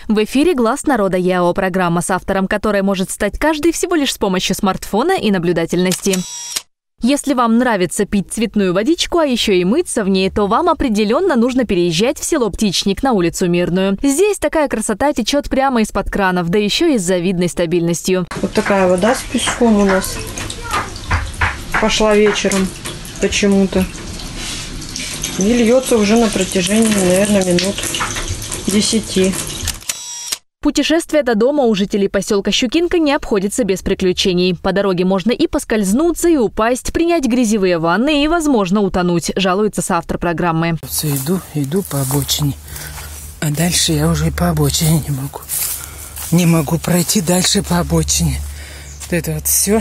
В эфире «Глаз народа» ЯО, программа, с автором которой может стать каждый всего лишь с помощью смартфона и наблюдательности. Если вам нравится пить цветную водичку, а еще и мыться в ней, то вам определенно нужно переезжать в село Птичник на улицу Мирную. Здесь такая красота течет прямо из-под кранов, да еще и с завидной стабильностью. Вот такая вода с песком у нас пошла вечером почему-то. И льется уже на протяжении, наверное, минут 10. Путешествие до дома у жителей поселка Щукинка не обходится без приключений. По дороге можно и поскользнуться, и упасть, принять грязевые ванны и, возможно, утонуть, жалуется соавтор программы. Иду по обочине, а дальше я уже и по обочине не могу. Не могу пройти дальше по обочине. Вот это вот все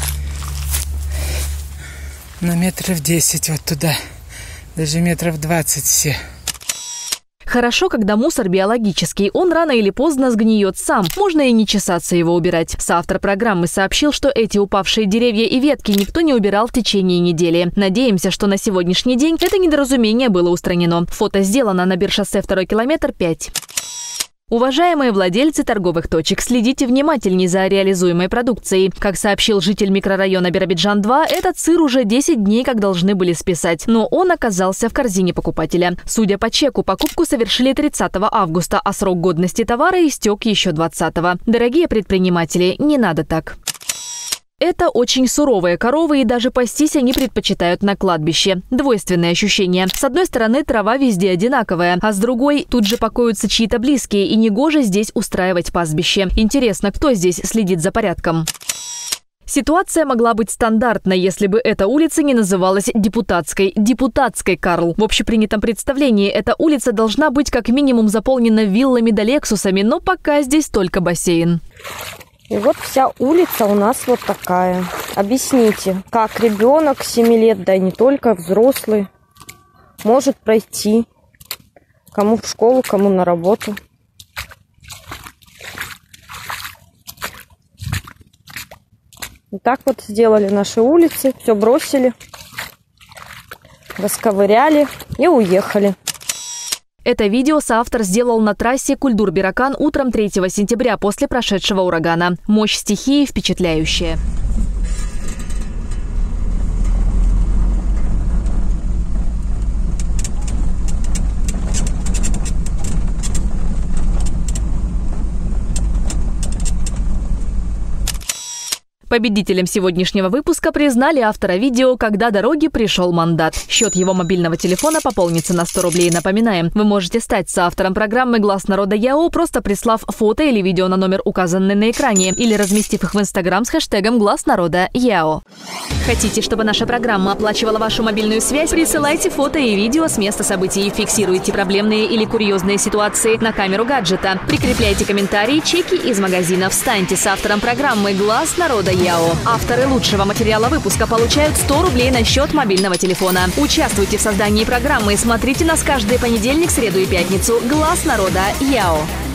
на метров 10 вот туда, даже метров 20 все. Хорошо, когда мусор биологический, он рано или поздно сгниет сам. Можно и не чесаться его убирать. Соавтор программы сообщил, что эти упавшие деревья и ветки никто не убирал в течение недели. Надеемся, что на сегодняшний день это недоразумение было устранено. Фото сделано на Биршоссе 2 километр 5. Уважаемые владельцы торговых точек, следите внимательнее за реализуемой продукцией. Как сообщил житель микрорайона Биробиджан-2, этот сыр уже 10 дней как должны были списать, но он оказался в корзине покупателя. Судя по чеку, покупку совершили 30 августа, а срок годности товара истек еще 20-го. Дорогие предприниматели, не надо так. Это очень суровые коровы, и даже пастись они предпочитают на кладбище. Двойственные ощущения. С одной стороны, трава везде одинаковая, а с другой, тут же покоятся чьи-то близкие, и негоже здесь устраивать пастбище. Интересно, кто здесь следит за порядком? Ситуация могла быть стандартной, если бы эта улица не называлась Депутатской. Депутатской, Карл. В общепринятом представлении эта улица должна быть как минимум заполнена виллами да лексусами, но пока здесь только бассейн. И вот вся улица у нас вот такая. Объясните, как ребенок 7 лет, да и не только, взрослый, может пройти. Кому в школу, кому на работу. Вот так вот сделали наши улицы. Все бросили, расковыряли и уехали. Это видео соавтор сделал на трассе Кульдур-Биракан утром 3 сентября после прошедшего урагана. Мощь стихии впечатляющая. Победителем сегодняшнего выпуска признали автора видео «Когда дороги пришел мандат». Счет его мобильного телефона пополнится на 100 рублей. Напоминаем, вы можете стать соавтором программы «Глаз народа» ЯО, просто прислав фото или видео на номер, указанный на экране, или разместив их в Инстаграм с хэштегом «Глаз народа ЯО». Хотите, чтобы наша программа оплачивала вашу мобильную связь? Присылайте фото и видео с места событий. Фиксируйте проблемные или курьезные ситуации на камеру гаджета. Прикрепляйте комментарии, чеки из магазинов. Станьте соавтором программы «Глаз народа ЯО». Авторы лучшего материала выпуска получают 100 рублей на счет мобильного телефона. Участвуйте в создании программы и смотрите нас каждый понедельник, среду и пятницу. «Глаз народа ЯО».